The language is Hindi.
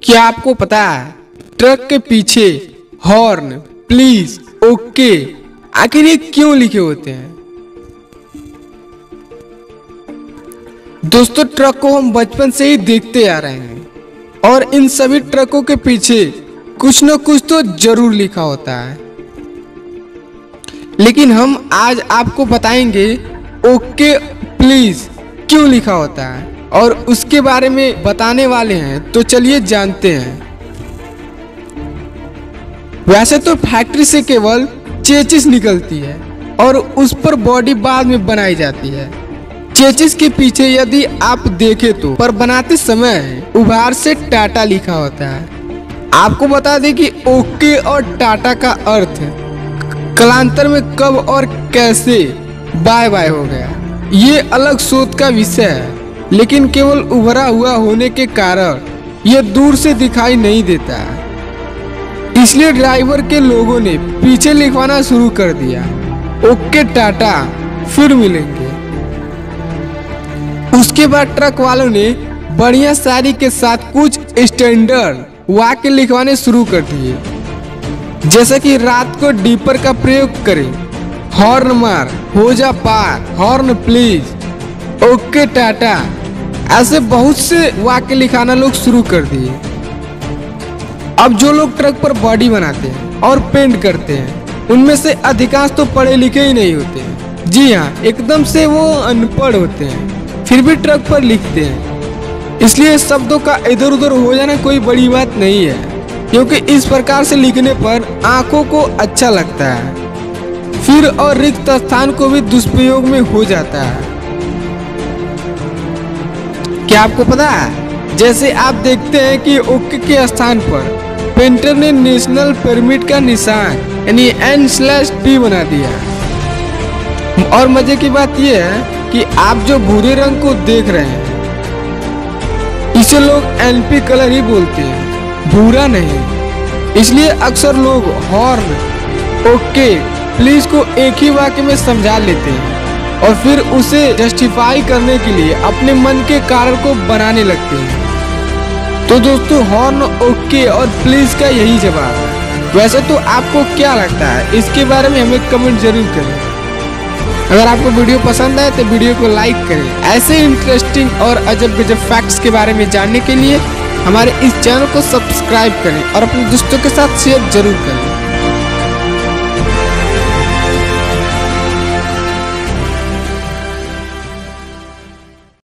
क्या आपको पता है ट्रक के पीछे हॉर्न, प्लीज, ओके आखिर ये क्यों लिखे होते हैं? दोस्तों, ट्रक को हम बचपन से ही देखते आ रहे हैं और इन सभी ट्रकों के पीछे कुछ न कुछ तो जरूर लिखा होता है। लेकिन हम आज आपको बताएंगे ओके प्लीज क्यों लिखा होता है और उसके बारे में बताने वाले हैं। तो चलिए जानते हैं। वैसे तो फैक्ट्री से केवल चेचिस निकलती है और उस पर बॉडी बाद में बनाई जाती है। चेचिस के पीछे यदि आप देखें तो पर बनाते समय उभार से टाटा लिखा होता है। आपको बता दें कि ओके और टाटा का अर्थ कालांतर में कब और कैसे बाय बाय हो गया, ये अलग शोध का विषय है। लेकिन केवल उभरा हुआ होने के कारण यह दूर से दिखाई नहीं देता है, इसलिए ड्राइवर के लोगों ने पीछे लिखवाना शुरू कर दिया, ओके टाटा फिर मिलेंगे। उसके बाद ट्रक वालों ने बढ़िया शायरी के साथ कुछ स्टैंडर्ड वाक्य लिखवाने शुरू कर दिए, जैसे कि रात को डीपर का प्रयोग करें, हॉर्न मार, हो जा पार, हॉर्न प्लीज, ओके टाटा। ऐसे बहुत से वाक्य लिखाना लोग शुरू कर दिए। अब जो लोग ट्रक पर बॉडी बनाते हैं और पेंट करते हैं, उनमें से अधिकांश तो पढ़े लिखे ही नहीं होते हैं। जी हाँ, एकदम से वो अनपढ़ होते हैं, फिर भी ट्रक पर लिखते हैं। इसलिए शब्दों का इधर उधर हो जाना कोई बड़ी बात नहीं है, क्योंकि इस प्रकार से लिखने पर आंखों को अच्छा लगता है, फिर और रिक्त स्थान को भी दुष्प्रयोग में हो जाता है। क्या आपको पता है, जैसे आप देखते हैं कि ओके के स्थान पर पेंटर ने नेशनल परमिट का निशान यानी N/P बना दिया। और मजे की बात यह है कि आप जो भूरे रंग को देख रहे हैं, इसे लोग NP कलर ही बोलते हैं, भूरा नहीं। इसलिए अक्सर लोग हॉर्न, ओके, प्लीज को एक ही वाक्य में समझा लेते हैं और फिर उसे जस्टिफाई करने के लिए अपने मन के कारण को बनाने लगते हैं। तो दोस्तों, हॉर्न, ओके और प्लीज का यही जवाब है। वैसे तो आपको क्या लगता है, इसके बारे में हमें कमेंट जरूर करें। अगर आपको वीडियो पसंद आए तो वीडियो को लाइक करें। ऐसे इंटरेस्टिंग और अजब गजब फैक्ट्स के बारे में जानने के लिए हमारे इस चैनल को सब्सक्राइब करें और अपने दोस्तों के साथ शेयर जरूर करें।